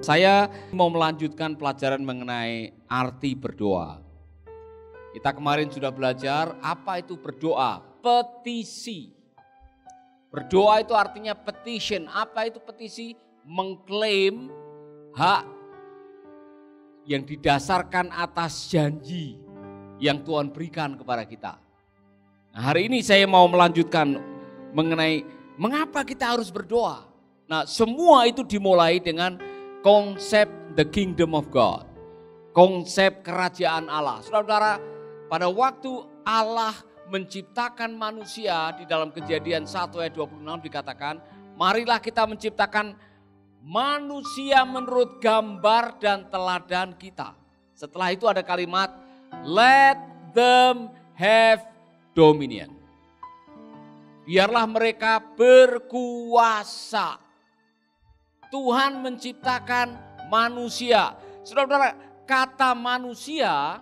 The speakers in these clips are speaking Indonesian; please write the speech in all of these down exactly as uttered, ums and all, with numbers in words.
Saya mau melanjutkan pelajaran mengenai arti berdoa. Kita kemarin sudah belajar apa itu berdoa, petisi. Berdoa itu artinya petition. Apa itu petisi? Mengklaim hak yang didasarkan atas janji yang Tuhan berikan kepada kita. Nah, hari ini saya mau melanjutkan mengenai mengapa kita harus berdoa. Nah, semua itu dimulai dengan konsep the kingdom of God. Konsep kerajaan Allah. Saudara-saudara, pada waktu Allah menciptakan manusia di dalam Kejadian satu ayat dua puluh enam dikatakan, marilah kita menciptakan manusia menurut gambar dan teladan kita. Setelah itu ada kalimat, let them have dominion. Biarlah mereka berkuasa. Tuhan menciptakan manusia. Saudara-saudara, kata manusia,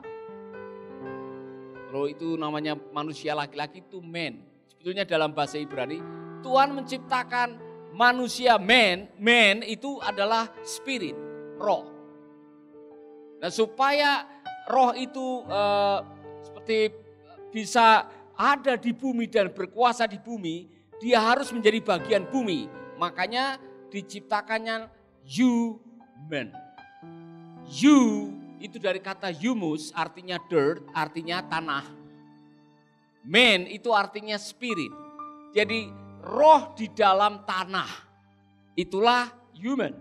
kalau itu namanya manusia laki-laki itu man. Sebetulnya dalam bahasa Ibrani, Tuhan menciptakan manusia man, man itu adalah spirit, roh. Nah, supaya roh itu eh, seperti bisa ada di bumi dan berkuasa di bumi, dia harus menjadi bagian bumi. Makanya diciptakannya human. You itu dari kata humus, artinya dirt, artinya tanah. Man itu artinya spirit. Jadi roh di dalam tanah, itulah human.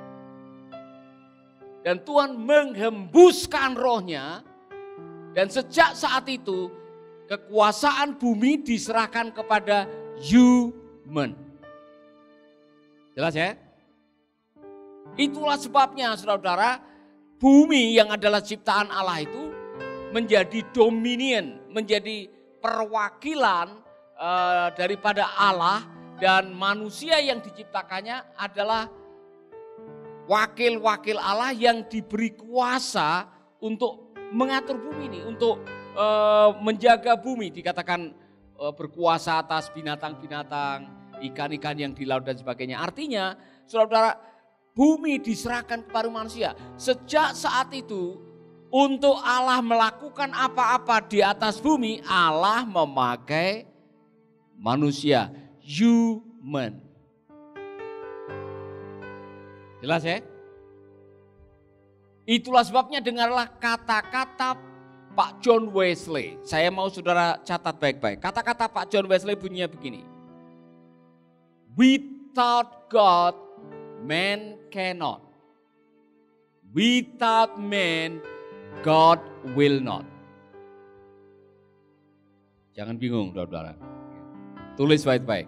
Dan Tuhan menghembuskan rohnya, dan sejak saat itu kekuasaan bumi diserahkan kepada human. Jelas ya? Itulah sebabnya saudara-saudara, bumi yang adalah ciptaan Allah itu menjadi dominion, menjadi perwakilan uh, daripada Allah, dan manusia yang diciptakannya adalah wakil-wakil Allah yang diberi kuasa untuk mengatur bumi ini, untuk uh, menjaga bumi, dikatakan uh, berkuasa atas binatang-binatang, ikan-ikan yang di laut dan sebagainya. Artinya, saudara-saudara, bumi diserahkan kepada manusia. Sejak saat itu, untuk Allah melakukan apa-apa di atas bumi, Allah memakai manusia, human. Jelas ya? Itulah sebabnya dengarlah kata-kata Pak John Wesley. Saya mau saudara catat baik-baik. Kata-kata Pak John Wesley bunyinya begini. Without God, man cannot. Without man, God will not. Jangan bingung, saudara. Tulis baik-baik.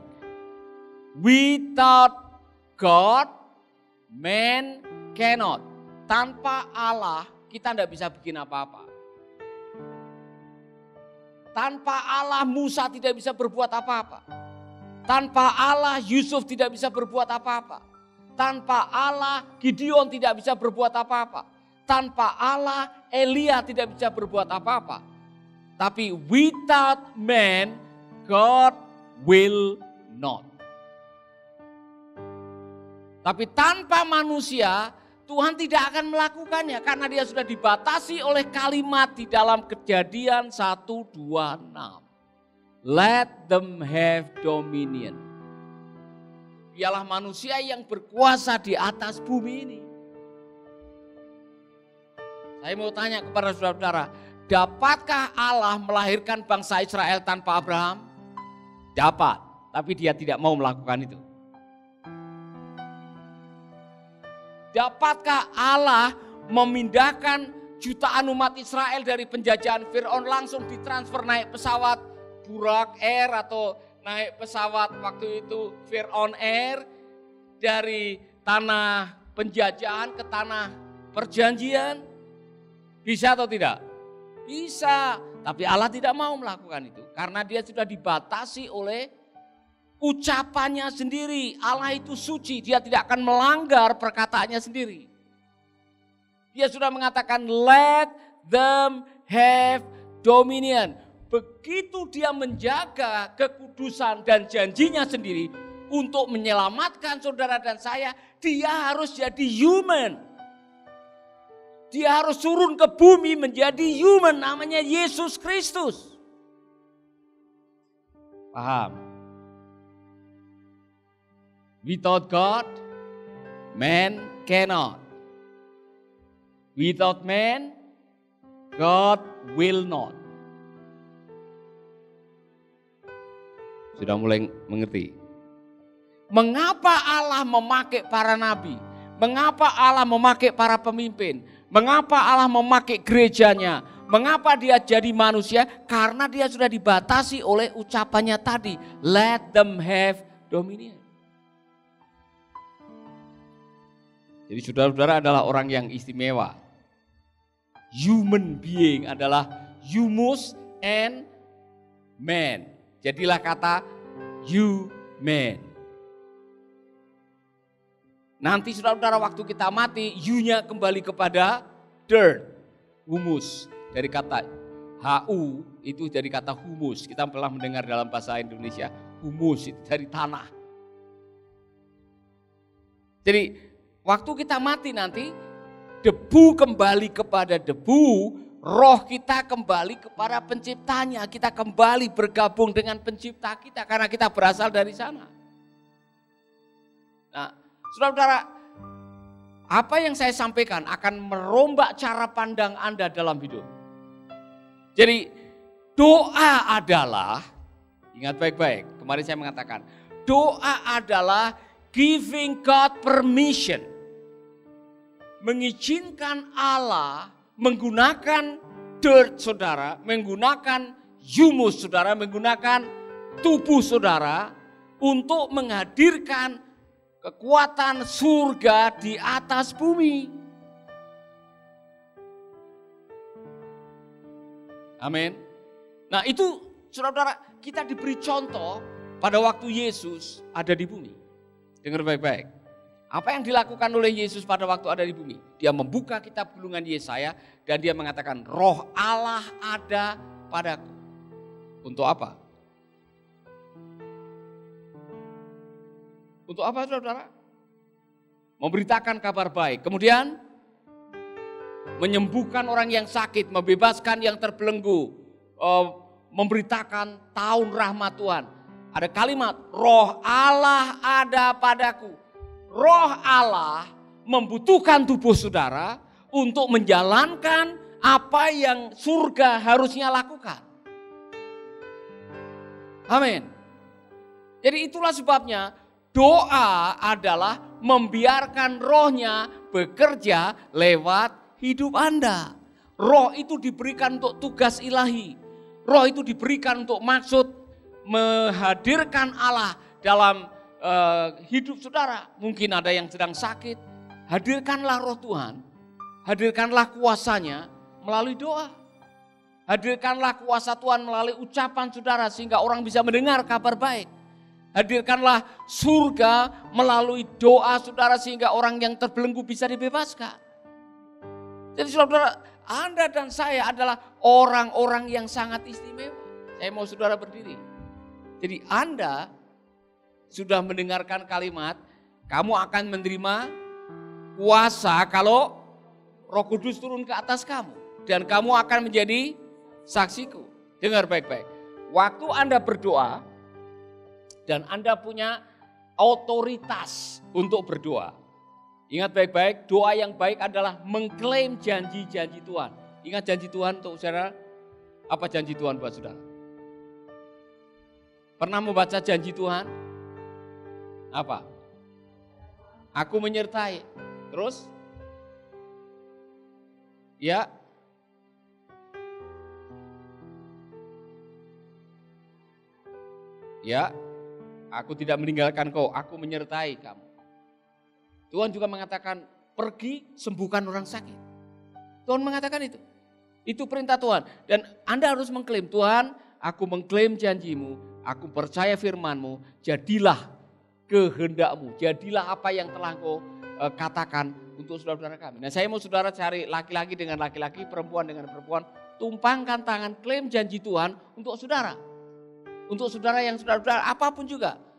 Without God, man cannot. Tanpa Allah, kita tidak bisa bikin apa-apa. Tanpa Allah, Musa tidak bisa berbuat apa-apa. Tanpa Allah, Yusuf tidak bisa berbuat apa-apa. Tanpa Allah, Gideon tidak bisa berbuat apa-apa. Tanpa Allah, Elia tidak bisa berbuat apa-apa. Tapi without man, God will not. Tapi tanpa manusia, Tuhan tidak akan melakukannya. Karena dia sudah dibatasi oleh kalimat di dalam Kejadian satu dua enam. Let them have dominion. Biarlah manusia yang berkuasa di atas bumi ini. Saya mau tanya kepada saudara-saudara, dapatkah Allah melahirkan bangsa Israel tanpa Abraham? Dapat, tapi dia tidak mau melakukan itu. Dapatkah Allah memindahkan jutaan umat Israel dari penjajahan Fir'aun langsung ditransfer naik pesawat Burak Air atau naik pesawat waktu itu Fir'aun Air dari tanah penjajahan ke tanah perjanjian? Bisa atau tidak? Bisa, tapi Allah tidak mau melakukan itu karena dia sudah dibatasi oleh ucapannya sendiri. Allah itu suci, dia tidak akan melanggar perkataannya sendiri. Dia sudah mengatakan let them have dominion. Begitu dia menjaga kekudusan dan janjinya sendiri, untuk menyelamatkan saudara dan saya, dia harus jadi human. Dia harus turun ke bumi menjadi human, namanya Yesus Kristus. Paham? Without God, man cannot. Without man, God will not. Sudah mulai mengerti? Mengapa Allah memakai para nabi? Mengapa Allah memakai para pemimpin? Mengapa Allah memakai gerejanya? Mengapa dia jadi manusia? Karena dia sudah dibatasi oleh ucapannya tadi. Let them have dominion. Jadi saudara-saudara adalah orang yang istimewa. Human being adalah humus and man. Jadilah kata human. Nanti saudara-saudara waktu kita mati, you-nya kembali kepada dirt, humus. Dari kata hu itu dari kata humus. Kita pernah mendengar dalam bahasa Indonesia, humus itu dari tanah. Jadi waktu kita mati nanti, debu kembali kepada debu, roh kita kembali kepada penciptanya. Kita kembali bergabung dengan pencipta kita karena kita berasal dari sana. Nah, saudara-saudara, apa yang saya sampaikan akan merombak cara pandang Anda dalam hidup. Jadi doa adalah, ingat baik-baik, kemarin saya mengatakan, doa adalah giving God permission. Mengizinkan Allah menggunakan dirt saudara, menggunakan humus saudara, menggunakan tubuh saudara untuk menghadirkan kekuatan surga di atas bumi. Amin. Nah itu saudara-saudara, kita diberi contoh pada waktu Yesus ada di bumi. Dengar baik-baik. Apa yang dilakukan oleh Yesus pada waktu ada di bumi? Dia membuka kitab gulungan Yesaya dan dia mengatakan, roh Allah ada padaku. Untuk apa? Untuk apa saudara? Memberitakan kabar baik. Kemudian menyembuhkan orang yang sakit, membebaskan yang terbelenggu, memberitakan tahun rahmat Tuhan. Ada kalimat, roh Allah ada padaku. Roh Allah membutuhkan tubuh saudara untuk menjalankan apa yang surga harusnya lakukan. Amin. Jadi itulah sebabnya doa adalah membiarkan rohnya bekerja lewat hidup Anda. Roh itu diberikan untuk tugas ilahi. Roh itu diberikan untuk maksud menghadirkan Allah dalam Uh, hidup saudara. Mungkin ada yang sedang sakit, hadirkanlah roh Tuhan, hadirkanlah kuasanya melalui doa, hadirkanlah kuasa Tuhan melalui ucapan saudara sehingga orang bisa mendengar kabar baik, hadirkanlah surga melalui doa saudara sehingga orang yang terbelenggu bisa dibebaskan. Jadi saudara, Anda dan saya adalah orang-orang yang sangat istimewa. Saya mau saudara berdiri. Jadi Anda sudah mendengarkan kalimat, kamu akan menerima kuasa kalau Roh Kudus turun ke atas kamu. Dan kamu akan menjadi saksiku. Dengar baik-baik. Waktu Anda berdoa dan Anda punya otoritas untuk berdoa. Ingat baik-baik, doa yang baik adalah mengklaim janji-janji Tuhan. Ingat janji Tuhan untuk saudara? Apa janji Tuhan buat saudara? Pernah membaca janji Tuhan? Apa? Aku menyertai. Terus? Ya. Ya. Aku tidak meninggalkan kau, aku menyertai kamu. Tuhan juga mengatakan, pergi sembuhkan orang sakit. Tuhan mengatakan itu. Itu perintah Tuhan. Dan Anda harus mengklaim, Tuhan, aku mengklaim janjimu, aku percaya firman-Mu, jadilah kehendakmu, jadilah apa yang telah kau uh, katakan untuk saudara-saudara kami. Nah saya mau saudara cari laki-laki dengan laki-laki, perempuan dengan perempuan, tumpangkan tangan, klaim janji Tuhan untuk saudara. Untuk saudara yang saudara-saudara apapun juga.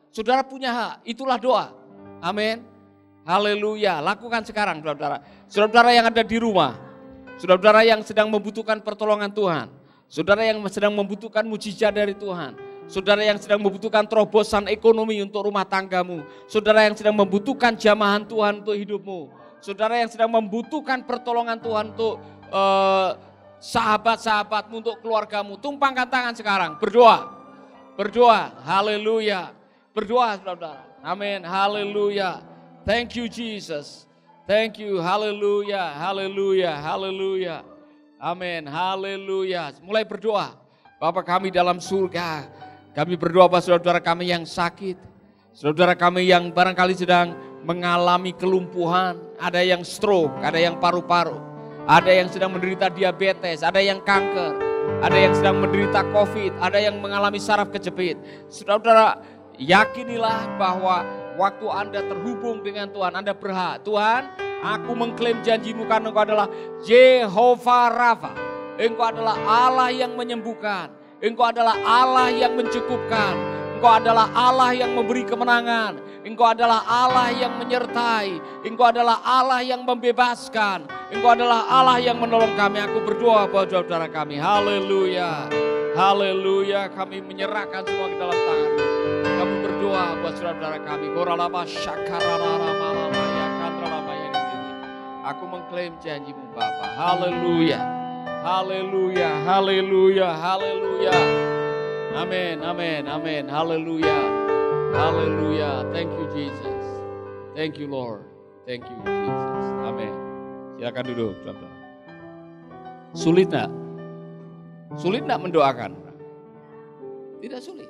Saudara punya hak, itulah doa. Amin. Haleluya. Lakukan sekarang saudara-saudara. Saudara-saudara yang ada di rumah, saudara-saudara yang sedang membutuhkan pertolongan Tuhan, saudara yang sedang membutuhkan mujizat dari Tuhan, saudara yang sedang membutuhkan terobosan ekonomi untuk rumah tanggamu, saudara yang sedang membutuhkan jamahan Tuhan untuk hidupmu, saudara yang sedang membutuhkan pertolongan Tuhan untuk uh, sahabat-sahabatmu, untuk keluargamu, tumpangkan tangan sekarang, berdoa, berdoa, haleluya, berdoa saudara, amin, haleluya, thank you Jesus, thank you, haleluya, haleluya, haleluya, amin, haleluya, mulai berdoa, Bapa kami dalam surga, kami berdoa buat saudara-saudara kami yang sakit, saudara kami yang barangkali sedang mengalami kelumpuhan, ada yang stroke, ada yang paru-paru, ada yang sedang menderita diabetes, ada yang kanker, ada yang sedang menderita covid, ada yang mengalami saraf kejepit. Saudara-saudara, yakinilah bahwa waktu Anda terhubung dengan Tuhan, Anda berhak. Tuhan, aku mengklaim janji-Mu karena Engkau adalah Jehovah Rafa. Engkau adalah Allah yang menyembuhkan. Engkau adalah Allah yang mencukupkan. Engkau adalah Allah yang memberi kemenangan. Engkau adalah Allah yang menyertai. Engkau adalah Allah yang membebaskan. Engkau adalah Allah yang menolong kami. Aku berdoa buat saudara kami. Haleluya. Haleluya. Kami menyerahkan semua ke dalam tangan-Mu. Kami berdoa buat saudara kami. Koralaba syakarararamaya kantralamaya. Aku mengklaim janji-Mu Bapa. Haleluya. Haleluya. Haleluya. Haleluya. Amin, amin, amin, haleluya, haleluya, thank you Jesus, thank you Lord, thank you Jesus, amin. Silakan duduk, saudara. Sulit enggak? Sulit enggak mendoakan? Tidak sulit.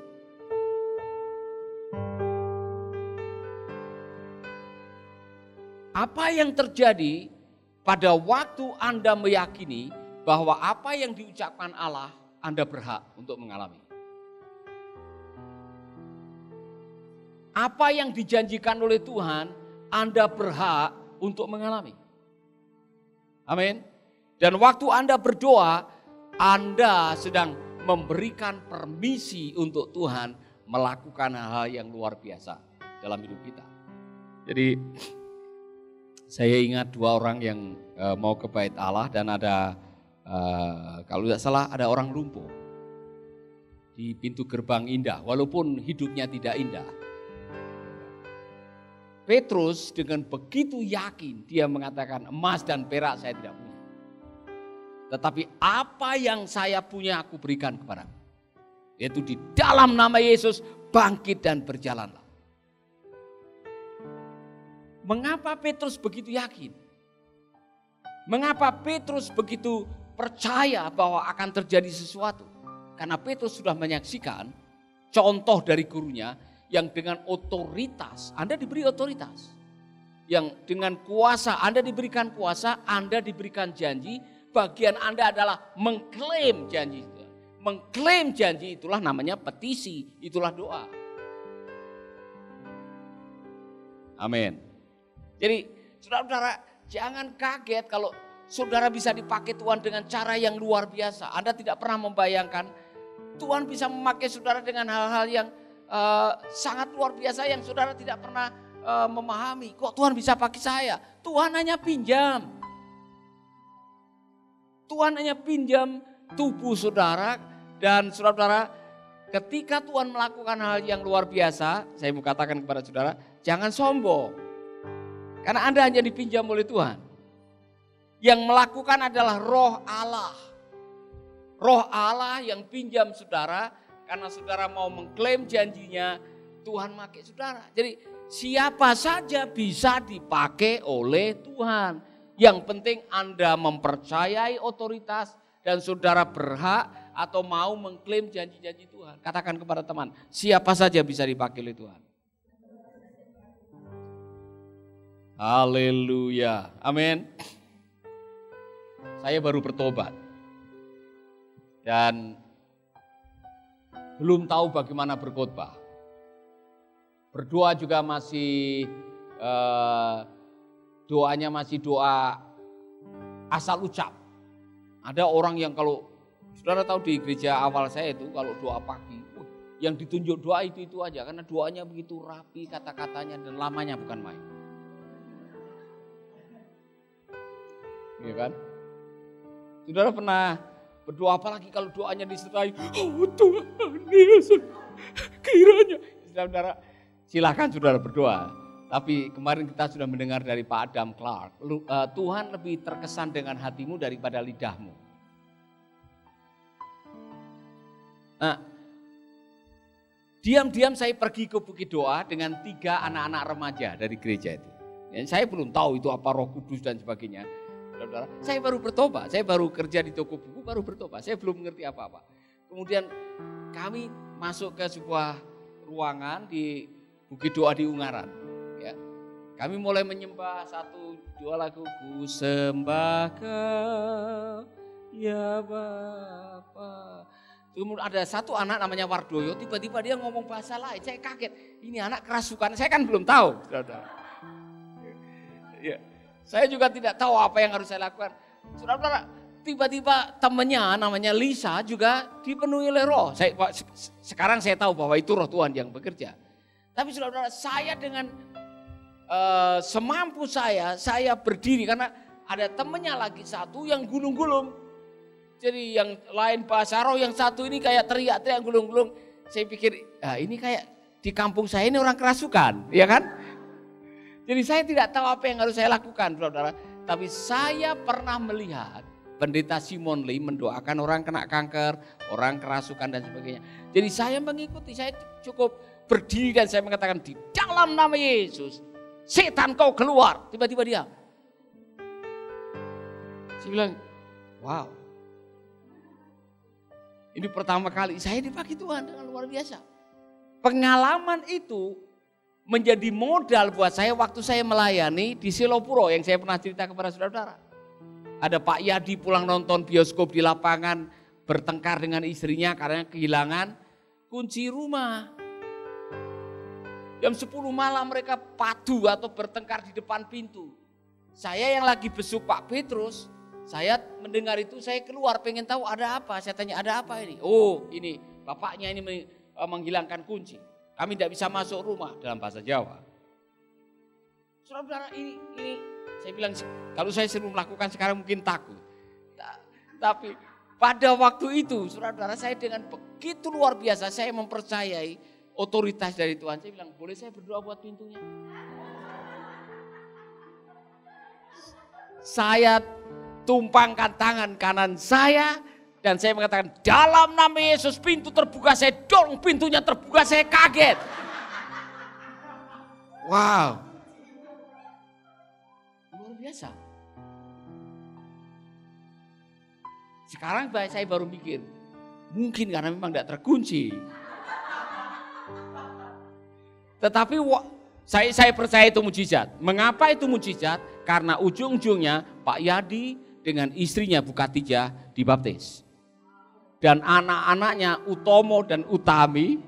Apa yang terjadi pada waktu Anda meyakini bahwa apa yang diucapkan Allah, Anda berhak untuk mengalami? Apa yang dijanjikan oleh Tuhan, Anda berhak untuk mengalami. Amin. Dan waktu Anda berdoa, Anda sedang memberikan permisi untuk Tuhan melakukan hal-hal yang luar biasa dalam hidup kita. Jadi saya ingat dua orang yang uh, mau ke bait Allah dan ada uh, kalau tidak salah ada orang lumpuh di pintu gerbang indah walaupun hidupnya tidak indah. Petrus dengan begitu yakin dia mengatakan emas dan perak saya tidak punya. Tetapi apa yang saya punya aku berikan kepadamu. Yaitu di dalam nama Yesus bangkit dan berjalanlah. Mengapa Petrus begitu yakin? Mengapa Petrus begitu percaya bahwa akan terjadi sesuatu? Karena Petrus sudah menyaksikan contoh dari gurunya yang dengan otoritas, Anda diberi otoritas. Yang dengan kuasa, Anda diberikan kuasa, Anda diberikan janji, bagian Anda adalah mengklaim janji itu. Mengklaim janji itulah namanya petisi, itulah doa. Amin. Jadi saudara-saudara jangan kaget kalau saudara bisa dipakai Tuhan dengan cara yang luar biasa. Anda tidak pernah membayangkan Tuhan bisa memakai saudara dengan hal-hal yang Uh, sangat luar biasa yang saudara tidak pernah uh, memahami. Kok Tuhan bisa pakai saya? Tuhan hanya pinjam. Tuhan hanya pinjam tubuh saudara dan saudara-saudara ketika Tuhan melakukan hal yang luar biasa, saya mau katakan kepada saudara, jangan sombong. Karena Anda hanya dipinjam oleh Tuhan. Yang melakukan adalah Roh Allah. Roh Allah yang pinjam saudara. Karena saudara mau mengklaim janjinya, Tuhan pakai saudara. Jadi siapa saja bisa dipakai oleh Tuhan. Yang penting Anda mempercayai otoritas dan saudara berhak atau mau mengklaim janji-janji Tuhan. Katakan kepada teman, siapa saja bisa dipakai oleh Tuhan. Haleluya, amin. Saya baru bertobat. Dan belum tahu bagaimana berkhotbah. Berdoa juga masih, eh, doanya masih doa asal ucap. Ada orang yang kalau, saudara tahu di gereja awal saya itu kalau doa pagi, uh, yang ditunjuk doa itu-itu aja. Karena doanya begitu rapi kata-katanya dan lamanya bukan main. Iya kan? Saudara pernah berdoa apalagi kalau doanya disertai, oh Tuhan Yesus, kiranya. Saudara, silakan saudara berdoa. Tapi kemarin kita sudah mendengar dari Pak Adam Clark, Tuhan lebih terkesan dengan hatimu daripada lidahmu. Nah, diam-diam saya pergi ke Bukit Doa dengan tiga anak-anak remaja dari gereja itu. Dan saya belum tahu itu apa Roh Kudus dan sebagainya. Saudara, saya baru bertobat, saya baru kerja di toko buku, baru bertobat, saya belum mengerti apa-apa. Kemudian kami masuk ke sebuah ruangan di Bukit Doa di Ungaran. Ya. Kami mulai menyembah satu dua lagu, ku sembah Kau ya Bapa. Kemudian ada satu anak namanya Wardoyo, tiba-tiba dia ngomong bahasa lain, saya kaget. Ini anak kerasukan, saya kan belum tahu. Saudara. Ya. Saya juga tidak tahu apa yang harus saya lakukan. Saudara, tiba-tiba temannya namanya Lisa juga dipenuhi oleh roh. Saya, sekarang saya tahu bahwa itu roh Tuhan yang bekerja. Tapi saudara, saya dengan uh, semampu saya, saya berdiri karena ada temannya lagi satu yang gulung-gulung. Jadi yang lain bahasa roh, yang satu ini kayak teriak-teriak gulung-gulung. Saya pikir, ah, ini kayak di kampung saya ini orang kerasukan, ya kan? Jadi saya tidak tahu apa yang harus saya lakukan, saudara. Tapi saya pernah melihat pendeta Simon Lee mendoakan orang kena kanker, orang kerasukan dan sebagainya. Jadi saya mengikuti, saya cukup berdiri dan saya mengatakan di dalam nama Yesus, setan kau keluar. Tiba-tiba dia. Saya bilang, wow. Ini pertama kali saya dipakai Tuhan dengan luar biasa. Pengalaman itu menjadi modal buat saya waktu saya melayani di Silopuro yang saya pernah cerita kepada saudara-saudara. Ada Pak Yadi pulang nonton bioskop di lapangan bertengkar dengan istrinya karena kehilangan kunci rumah. Jam sepuluh malam mereka padu atau bertengkar di depan pintu. Saya yang lagi besuk Pak Petrus, saya mendengar itu saya keluar pengen tahu ada apa. Saya tanya ada apa ini? Oh ini bapaknya ini menghilangkan kunci. Kami tidak bisa masuk rumah dalam bahasa Jawa. Saudara-saudara ini, ini saya bilang kalau saya sering melakukan sekarang mungkin takut. Tapi pada waktu itu saudara-saudara saya dengan begitu luar biasa saya mempercayai otoritas dari Tuhan. Saya bilang boleh saya berdoa buat pintunya. Saya tumpangkan tangan kanan saya. Dan saya mengatakan dalam nama Yesus pintu terbuka, saya dorong pintunya terbuka, saya kaget. Wow. Luar biasa. Sekarang saya baru mikir, mungkin karena memang tidak terkunci. Tetapi saya, saya percaya itu mujizat. Mengapa itu mujizat? Karena ujung-ujungnya Pak Yadi dengan istrinya Bu Katijah dibaptis. Dan anak-anaknya Utomo dan Utami.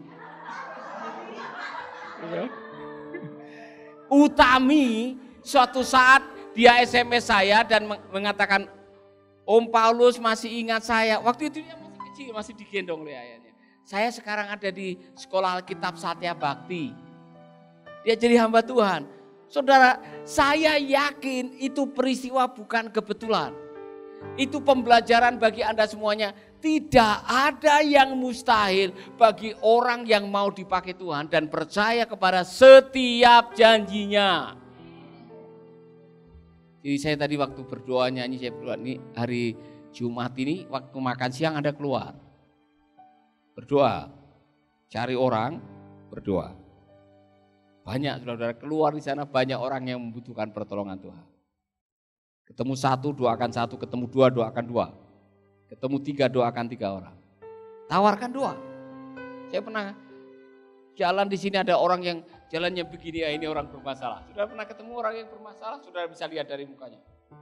Utami suatu saat dia S M S saya dan mengatakan, Om Paulus masih ingat saya. Waktu itu dia masih kecil, masih digendong oleh ayahnya. Saya sekarang ada di sekolah Alkitab Satya Bakti. Dia jadi hamba Tuhan. Saudara, saya yakin itu peristiwa bukan kebetulan. Itu pembelajaran bagi Anda semuanya. Tidak ada yang mustahil bagi orang yang mau dipakai Tuhan dan percaya kepada setiap janjinya. Jadi saya tadi waktu berdoa nyanyi, saya berdoa ini hari Jumat ini waktu makan siang Anda keluar. Berdoa, cari orang, berdoa. Banyak saudara-saudara keluar di sana banyak orang yang membutuhkan pertolongan Tuhan. Ketemu satu, doakan satu, ketemu dua, doakan dua. Ketemu tiga, doakan tiga orang. Tawarkan doa. Saya pernah jalan di sini ada orang yang jalannya begini, ya ini orang bermasalah. Sudah pernah ketemu orang yang bermasalah, sudah bisa lihat dari mukanya.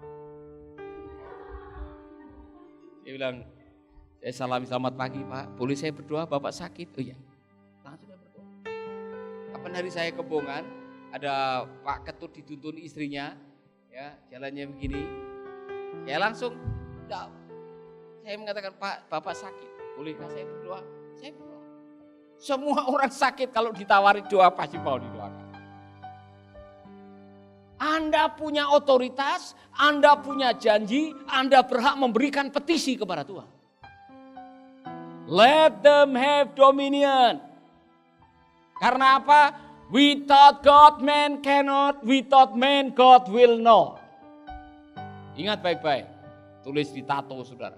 Dia bilang, saya salam selamat pagi Pak, boleh saya berdoa Bapak sakit? Oh iya, langsung berdoa. Kapan hari saya ke Bongan, ada Pak Ketut dituntun istrinya, ya jalannya begini. Saya langsung, enggak. Saya mengatakan, Pak, Bapak sakit, bolehkah saya berdoa? Saya berdoa. Semua orang sakit kalau ditawari doa pasti mau didoakan. Anda punya otoritas, Anda punya janji, Anda berhak memberikan petisi kepada Tuhan. Let them have dominion. Karena apa? Without God man cannot, without man God will not. Ingat baik-baik, tulis di tato saudara.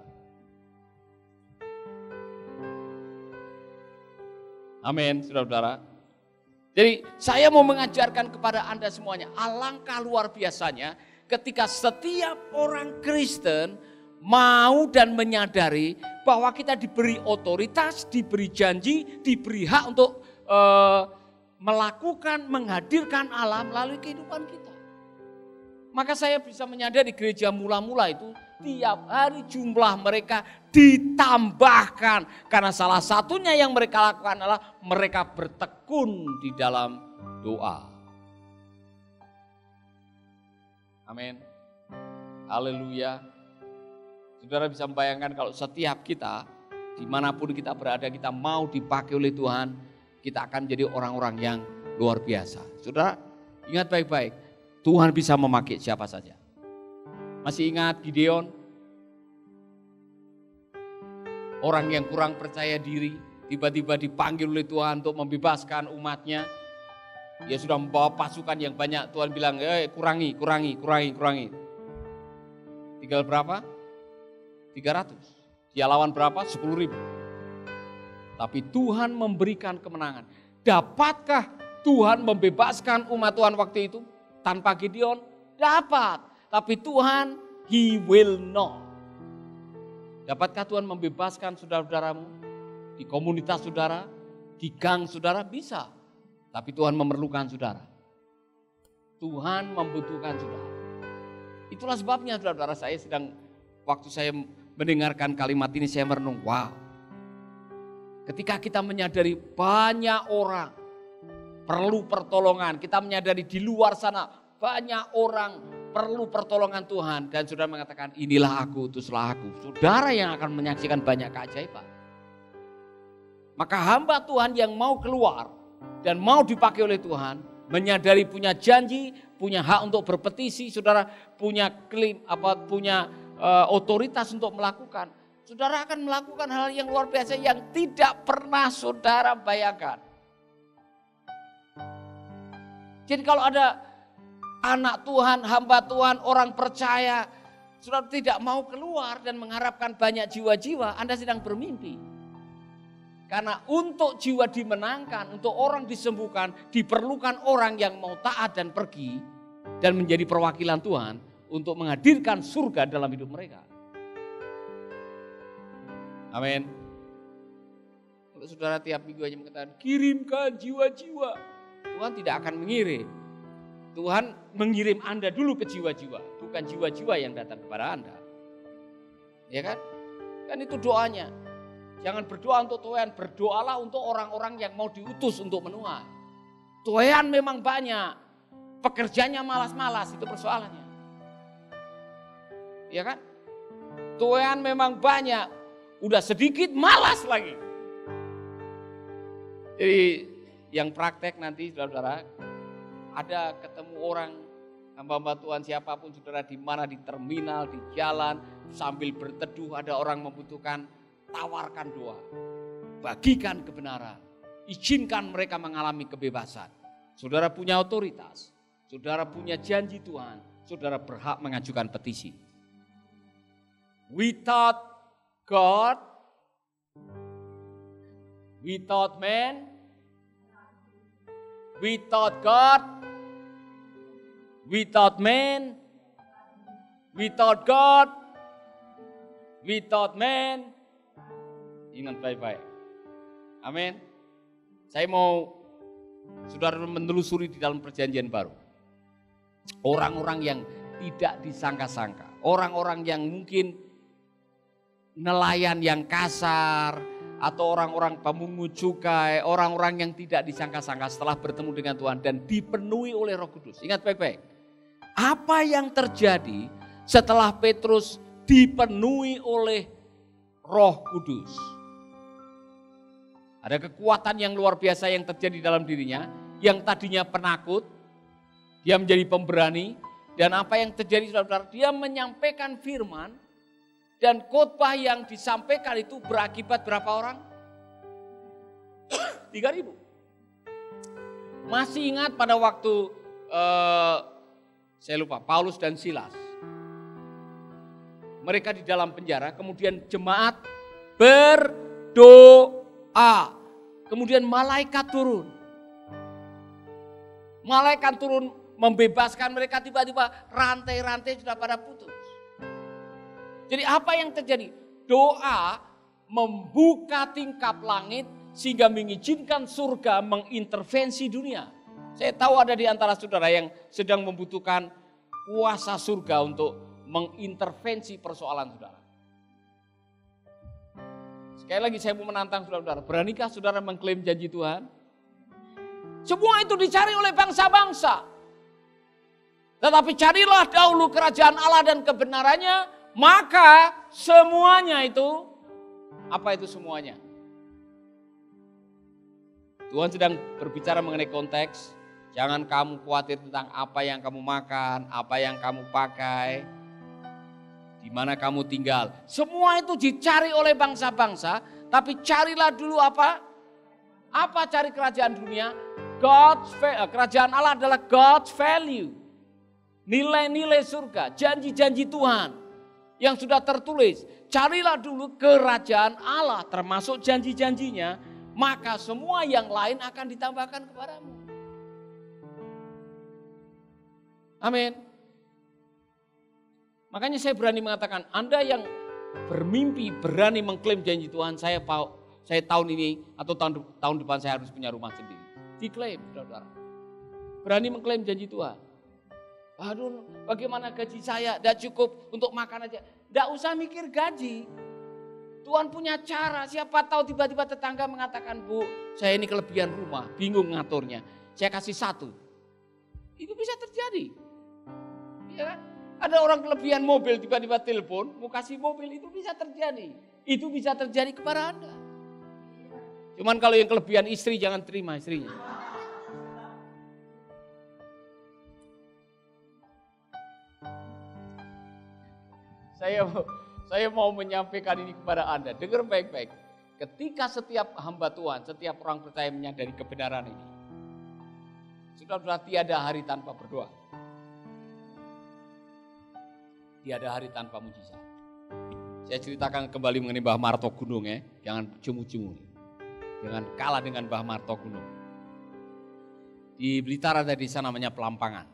Amin, saudara-saudara. Jadi saya mau mengajarkan kepada Anda semuanya, alangkah luar biasanya ketika setiap orang Kristen mau dan menyadari bahwa kita diberi otoritas, diberi janji, diberi hak untuk uh, melakukan, menghadirkan Allah melalui kehidupan kita. Maka saya bisa menyadari gereja mula-mula itu tiap hari jumlah mereka ditambahkan. Karena salah satunya yang mereka lakukan adalah mereka bertekun di dalam doa. Amin. Haleluya. Saudara bisa membayangkan kalau setiap kita, dimanapun kita berada, kita mau dipakai oleh Tuhan, kita akan menjadi orang-orang yang luar biasa. Saudara, ingat baik-baik, Tuhan bisa memakai siapa saja. Masih ingat Gideon? Orang yang kurang percaya diri, tiba-tiba dipanggil oleh Tuhan untuk membebaskan umatnya. Dia sudah membawa pasukan yang banyak, Tuhan bilang, eh kurangi, kurangi, kurangi, kurangi. Tinggal berapa? tiga ratus. Dia lawan berapa? sepuluh ribu. Tapi Tuhan memberikan kemenangan. Dapatkah Tuhan membebaskan umat Tuhan waktu itu tanpa Gideon? Dapat. Tapi Tuhan, He will not. Dapatkah Tuhan membebaskan saudara-saudaramu di komunitas saudara, di gang saudara? Bisa. Tapi Tuhan memerlukan saudara. Tuhan membutuhkan saudara. Itulah sebabnya saudara-saudara, saya sedang, waktu saya mendengarkan kalimat ini saya merenung, wow. Ketika kita menyadari banyak orang perlu pertolongan, kita menyadari di luar sana banyak orang perlu pertolongan Tuhan, dan saudara mengatakan inilah aku, utuslah aku. Saudara yang akan menyaksikan banyak keajaiban. Maka hamba Tuhan yang mau keluar dan mau dipakai oleh Tuhan, menyadari punya janji, punya hak untuk berpetisi, saudara punya klaim apa punya uh, otoritas untuk melakukan. Saudara akan melakukan hal yang luar biasa yang tidak pernah saudara bayangkan. Jadi kalau ada anak Tuhan, hamba Tuhan, orang percaya, saudara tidak mau keluar dan mengharapkan banyak jiwa-jiwa, Anda sedang bermimpi. Karena untuk jiwa dimenangkan, untuk orang disembuhkan, diperlukan orang yang mau taat dan pergi dan menjadi perwakilan Tuhan untuk menghadirkan surga dalam hidup mereka. Amin. Kalau saudara tiap minggu hanya mengatakan, kirimkan jiwa-jiwa, Tuhan tidak akan mengirim. Tuhan mengirim Anda dulu ke jiwa-jiwa, bukan jiwa-jiwa yang datang kepada Anda. Ya kan? Kan itu doanya. Jangan berdoa untuk tuaian, berdoalah untuk orang-orang yang mau diutus untuk menuai. Tuaian memang banyak, pekerjanya malas-malas, itu persoalannya. Ya kan? Tuaian memang banyak, udah sedikit malas lagi. Jadi yang praktek nanti saudara-saudara, ada ketemu orang hamba-hamba Tuhan siapapun saudara, di mana di terminal, di jalan, sambil berteduh ada orang membutuhkan, tawarkan doa, bagikan kebenaran, izinkan mereka mengalami kebebasan. Saudara punya otoritas, saudara punya janji Tuhan, saudara berhak mengajukan petisi. Without God, without man, without God, without man, without God, without man. Ingat baik-baik. Amin. Saya mau saudara menelusuri di dalam perjanjian baru. Orang-orang yang tidak disangka-sangka. Orang-orang yang mungkin nelayan yang kasar. Atau orang-orang pemungut cukai. Orang-orang yang tidak disangka-sangka setelah bertemu dengan Tuhan. Dan dipenuhi oleh Roh Kudus. Ingat baik-baik. Apa yang terjadi setelah Petrus dipenuhi oleh Roh Kudus? Ada kekuatan yang luar biasa yang terjadi dalam dirinya, yang tadinya penakut, dia menjadi pemberani. Dan apa yang terjadi saudara-saudara, dia menyampaikan firman, dan khotbah yang disampaikan itu berakibat berapa orang? tiga ribu. Masih ingat pada waktu, eh, saya lupa, Paulus dan Silas. Mereka di dalam penjara, kemudian jemaat berdoa. Kemudian malaikat turun. Malaikat turun membebaskan mereka, tiba-tiba rantai-rantai sudah pada putus. Jadi apa yang terjadi? Doa membuka tingkap langit sehingga mengizinkan surga mengintervensi dunia. Saya tahu ada di antara saudara yang sedang membutuhkan kuasa surga untuk mengintervensi persoalan saudara. Sekali lagi saya mau menantang saudara, beranikah saudara mengklaim janji Tuhan? Semua itu dicari oleh bangsa-bangsa. Tetapi carilah dahulu kerajaan Allah dan kebenarannya, maka semuanya itu, apa itu semuanya? Tuhan sedang berbicara mengenai konteks, jangan kamu khawatir tentang apa yang kamu makan, apa yang kamu pakai, di mana kamu tinggal. Semua itu dicari oleh bangsa-bangsa, tapi carilah dulu apa? Apa cari kerajaan dunia? God's kerajaan Allah adalah God's value. Nilai-nilai surga, janji-janji Tuhan yang sudah tertulis. Carilah dulu kerajaan Allah termasuk janji-janjinya, maka semua yang lain akan ditambahkan kepadamu. Amin. Makanya saya berani mengatakan, Anda yang bermimpi berani mengklaim janji Tuhan, saya saya tahun ini atau tahun tahun depan saya harus punya rumah sendiri. Diklaim, saudara. Berani mengklaim janji Tuhan. Aduh, bagaimana gaji saya? Tidak cukup untuk makan aja. Tidak usah mikir gaji. Tuhan punya cara. Siapa tahu tiba-tiba tetangga mengatakan, Bu, saya ini kelebihan rumah, bingung ngaturnya. Saya kasih satu. Itu bisa terjadi. Iya kan? Ada orang kelebihan mobil, tiba-tiba telepon, mau kasih mobil, itu bisa terjadi. Itu bisa terjadi kepada Anda. Cuman kalau yang kelebihan istri, jangan terima istrinya. Saya saya mau menyampaikan ini kepada Anda. Dengar baik-baik. Ketika setiap hamba Tuhan, setiap orang percaya menyadari kebenaran ini, sudah tiada hari tanpa berdoa. Tiada hari tanpa mujizat. Saya ceritakan kembali mengenai Mbah Marto Gunung ya. Jangan cemu-cemu. Jangan kalah dengan Mbah Marto Gunung. Di Blitar ada desa namanya Pelampangan.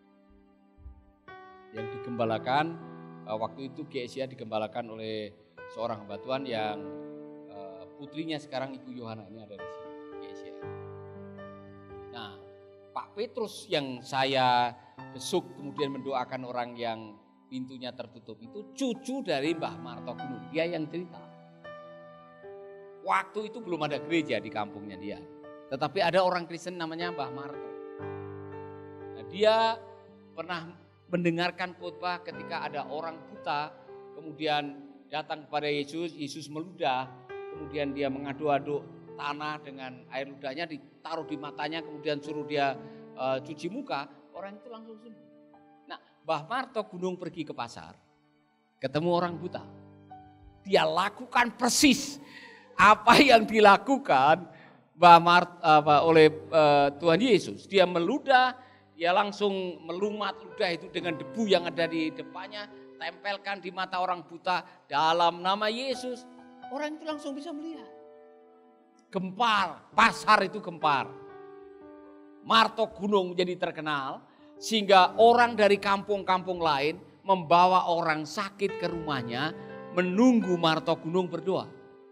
Yang digembalakan, waktu itu G S I A digembalakan oleh seorang hamba Tuhan yang putrinya sekarang Ibu Yohana, ini ada di sini, G S I A. Nah, Pak Petrus yang saya besuk kemudian mendoakan orang yang pintunya tertutup itu cucu dari Mbah Marto Gunung, dia yang cerita. Waktu itu belum ada gereja di kampungnya dia, tetapi ada orang Kristen namanya Mbah Marto. Nah, dia pernah mendengarkan khotbah ketika ada orang buta, kemudian datang kepada Yesus, Yesus meludah, kemudian dia mengadu-aduk tanah dengan air ludahnya, ditaruh di matanya, kemudian suruh dia uh, cuci muka, orang itu langsung sembuh. Nah, Mbah Marto Gunung pergi ke pasar, ketemu orang buta. Dia lakukan persis apa yang dilakukan Mbah Mart, uh, oleh uh, Tuhan Yesus. Dia meludah, dia langsung melumat ludah itu dengan debu yang ada di depannya, tempelkan di mata orang buta dalam nama Yesus. Orang itu langsung bisa melihat. Gempar, pasar itu gempar. Marto Gunung menjadi terkenal sehingga orang dari kampung-kampung lain membawa orang sakit ke rumahnya menunggu Marto Gunung berdoa.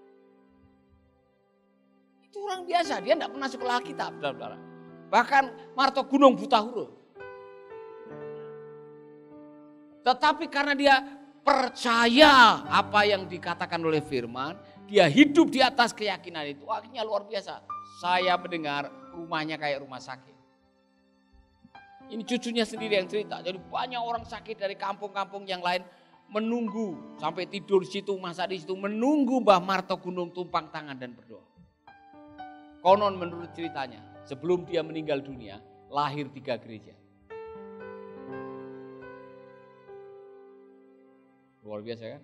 Itu orang biasa, dia tidak pernah sekolah Alkitab, saudara-saudara. Bahkan Marto Gunung buta huruf. Tetapi karena dia percaya apa yang dikatakan oleh firman, dia hidup di atas keyakinan itu, akhirnya luar biasa. Saya mendengar rumahnya kayak rumah sakit. Ini cucunya sendiri yang cerita, jadi banyak orang sakit dari kampung-kampung yang lain menunggu, sampai tidur di situ, masa di situ, menunggu Mbah Marto Gunung tumpang tangan dan berdoa. Konon menurut ceritanya, sebelum dia meninggal dunia, lahir tiga gereja. Luar biasa kan?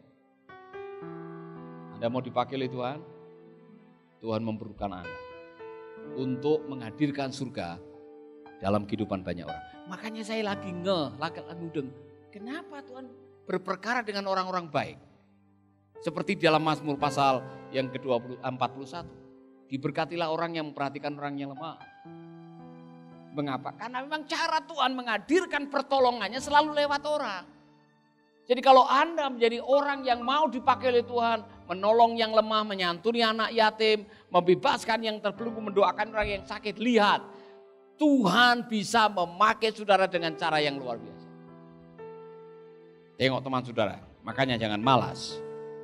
Anda mau dipakai oleh Tuhan? Tuhan memerlukan Anda untuk menghadirkan surga dalam kehidupan banyak orang. Makanya saya lagi ngeh, lagi mudeng. Kenapa Tuhan berperkara dengan orang-orang baik? Seperti dalam Mazmur pasal yang ke dua puluh empat puluh satu. Diberkatilah orang yang memperhatikan orang yang lemah. Mengapa? Karena memang cara Tuhan menghadirkan pertolongannya selalu lewat orang. Jadi kalau Anda menjadi orang yang mau dipakai oleh Tuhan, menolong yang lemah, menyantuni anak yatim, membebaskan yang terbelenggu, mendoakan orang yang sakit, lihat Tuhan bisa memakai saudara dengan cara yang luar biasa. Tengok teman saudara, makanya jangan malas.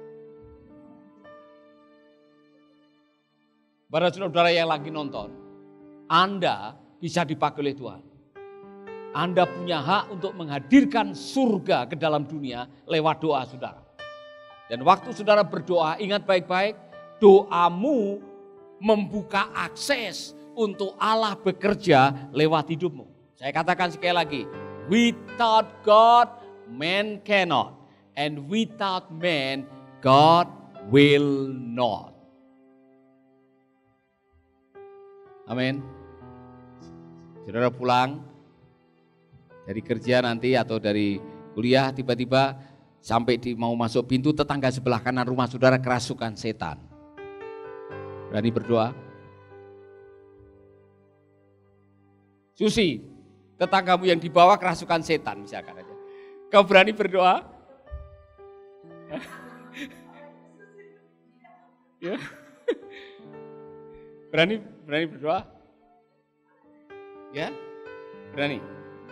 Para saudara yang lagi nonton, Anda bisa dipakai oleh Tuhan. Anda punya hak untuk menghadirkan surga ke dalam dunia lewat doa saudara. Dan waktu saudara berdoa, ingat baik-baik, doamu membuka akses untuk Allah bekerja lewat hidupmu. Saya katakan sekali lagi, without God, man cannot. And without man, God will not. Amin. Saudara pulang dari kerja nanti atau dari kuliah, tiba-tiba sampai di mau masuk pintu, tetangga sebelah kanan rumah saudara kerasukan setan. Berani berdoa? Susi, tetanggamu yang di bawah kerasukan setan misalkan aja. Kau berani berdoa? Ya. Berani berani berdoa? Ya? Berani?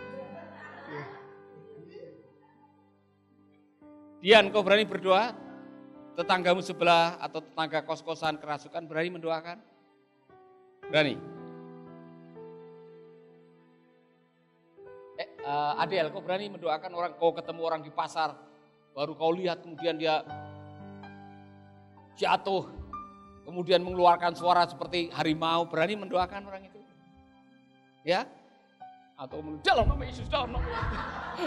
Dian, kau berani berdoa? Tetanggamu sebelah atau tetangga kos-kosan kerasukan berani mendoakan? Berani? Eh, uh, Adel, kau berani mendoakan orang, kau ketemu orang di pasar, baru kau lihat kemudian dia jatuh, kemudian mengeluarkan suara seperti harimau, berani mendoakan orang itu? Ya? Atau dalam nama Yesus, dalam nama Yesus.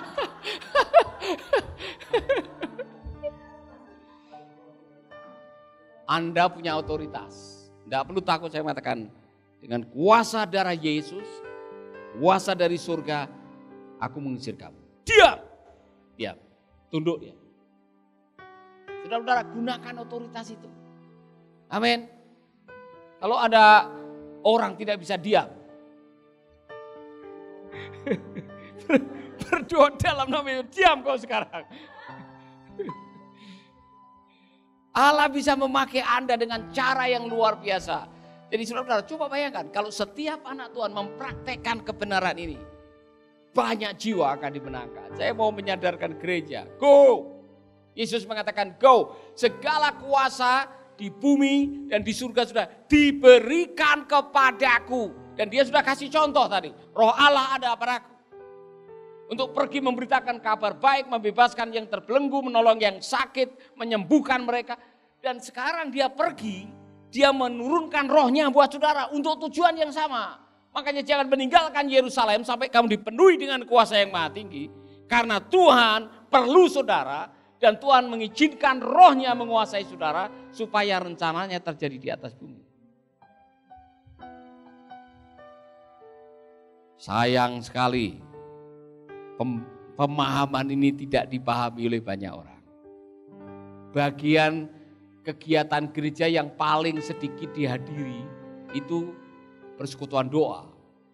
Anda punya otoritas. Tidak perlu takut, saya mengatakan dengan kuasa darah Yesus, kuasa dari surga, aku mengusir kamu. Diam, diam, tunduk dia. Saudara-saudara, gunakan otoritas itu. Amin. Kalau ada orang tidak bisa diam, berdoa dalam nama Yesus, diam kau sekarang. Allah bisa memakai Anda dengan cara yang luar biasa. Jadi saudara-saudara, coba bayangkan kalau setiap anak Tuhan mempraktekkan kebenaran ini, banyak jiwa akan dimenangkan. Saya mau menyadarkan gereja, go. Yesus mengatakan go, segala kuasa di bumi dan di surga sudah diberikan kepadaku. Dan dia sudah kasih contoh tadi, Roh Allah ada padaku. Untuk pergi memberitakan kabar baik, membebaskan yang terbelenggu, menolong yang sakit, menyembuhkan mereka. Dan sekarang dia pergi, dia menurunkan rohnya buat saudara untuk tujuan yang sama. Makanya jangan meninggalkan Yerusalem sampai kamu dipenuhi dengan kuasa yang maha tinggi. Karena Tuhan perlu saudara dan Tuhan mengizinkan rohnya menguasai saudara supaya rencananya terjadi di atas bumi. Sayang sekali pemahaman ini tidak dipahami oleh banyak orang. Bagian kegiatan gereja yang paling sedikit dihadiri itu persekutuan doa.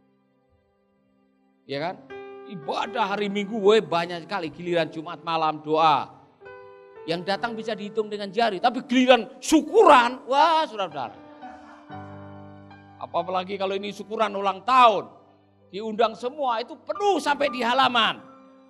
Ya kan? Ibadah hari Minggu we, banyak sekali, giliran Jumat malam doa. Yang datang bisa dihitung dengan jari, tapi giliran syukuran, wah saudara-saudara. Apalagi kalau ini syukuran ulang tahun. Diundang semua, itu penuh sampai di halaman.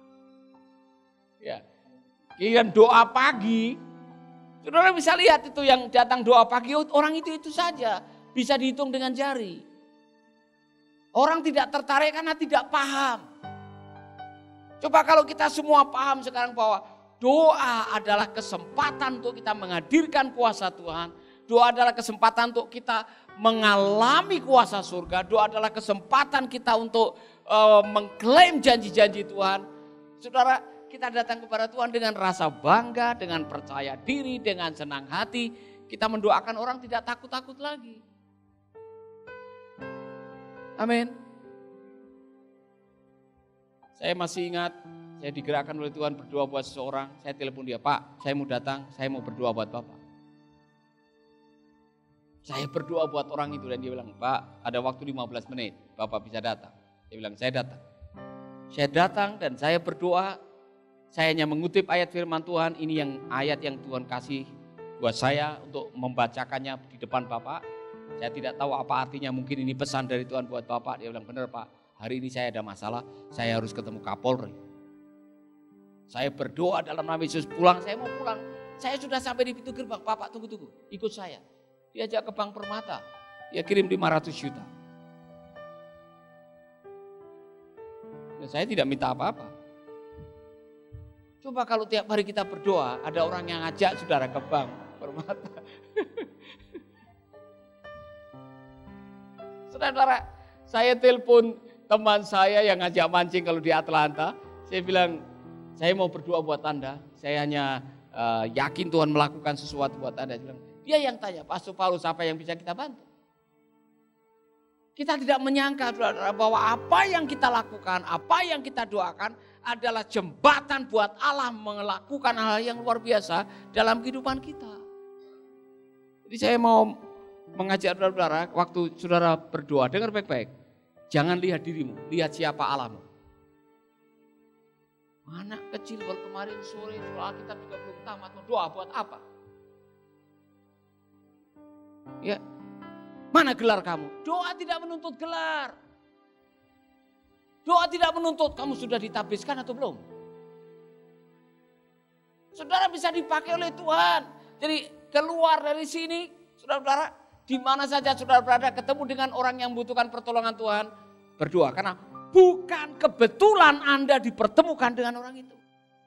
Ya. Giliran doa pagi, saudara bisa lihat itu yang datang doa pagi, orang itu itu saja bisa dihitung dengan jari. Orang tidak tertarik karena tidak paham. Coba kalau kita semua paham sekarang bahwa doa adalah kesempatan untuk kita menghadirkan kuasa Tuhan. Doa adalah kesempatan untuk kita mengalami kuasa surga, doa adalah kesempatan kita untuk uh, mengklaim janji-janji Tuhan. Saudara, kita datang kepada Tuhan dengan rasa bangga, dengan percaya diri, dengan senang hati. Kita mendoakan orang tidak takut-takut lagi. Amin. Saya masih ingat, saya digerakkan oleh Tuhan berdoa buat seseorang. Saya telepon dia, Pak, saya mau datang, saya mau berdoa buat Bapak. Saya berdoa buat orang itu dan dia bilang, Pak, ada waktu lima belas menit, Bapak bisa datang. Dia bilang, saya datang. Saya datang dan saya berdoa, saya hanya mengutip ayat firman Tuhan, ini yang ayat yang Tuhan kasih buat saya untuk membacakannya di depan Bapak. Saya tidak tahu apa artinya, mungkin ini pesan dari Tuhan buat Bapak. Dia bilang, benar Pak, hari ini saya ada masalah, saya harus ketemu Kapolri. Saya berdoa dalam nama Yesus, pulang, saya mau pulang. Saya sudah sampai di pintu gerbang, Bapak tunggu-tunggu, ikut saya. Diajak ke Bank Permata, dia kirim lima ratus juta. Dan saya tidak minta apa-apa. Coba kalau tiap hari kita berdoa, ada orang yang ngajak saudara ke Bank Permata. Saudara, saya telepon teman saya yang ngajak mancing kalau di Atlanta. Saya bilang, saya mau berdoa buat Anda. Saya hanya uh, yakin Tuhan melakukan sesuatu buat Anda. Dia bilang, dia yang tanya, Pastor Paulus apa yang bisa kita bantu? Kita tidak menyangka bahwa apa yang kita lakukan, apa yang kita doakan adalah jembatan buat Allah melakukan hal yang luar biasa dalam kehidupan kita. Jadi saya mau mengajak saudara-saudara, waktu saudara berdoa, dengar baik-baik. Jangan lihat dirimu, lihat siapa Allahmu. Anak kecil baru kemarin sore, surah Alkitab juga belum tamat, doa buat apa? Ya, mana gelar kamu? Doa tidak menuntut gelar. Doa tidak menuntut kamu sudah ditabiskan atau belum. Saudara bisa dipakai oleh Tuhan. Jadi keluar dari sini, saudara-saudara, di mana saja saudara berada, ketemu dengan orang yang membutuhkan pertolongan Tuhan, berdoa. Karena bukan kebetulan Anda dipertemukan dengan orang itu.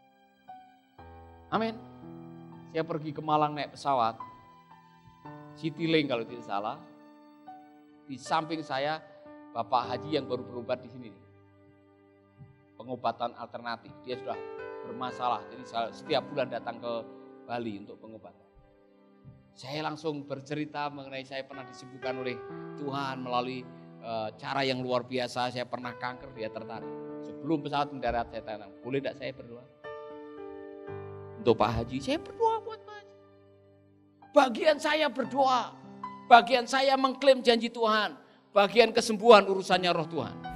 Amin. Saya pergi ke Malang naik pesawat, Citylink kalau tidak salah. Di samping saya Bapak Haji yang baru berobat di sini. Pengobatan alternatif, dia sudah bermasalah. Jadi setiap bulan datang ke Bali untuk pengobatan. Saya langsung bercerita mengenai saya pernah disembuhkan oleh Tuhan melalui e, cara yang luar biasa. Saya pernah kanker, dia tertarik. Sebelum pesawat mendarat saya tanya, boleh tidak saya berdoa? Untuk Pak Haji, saya berdoa buat Pak Haji. Bagian saya berdoa, bagian saya mengklaim janji Tuhan, bagian kesembuhan urusannya roh Tuhan.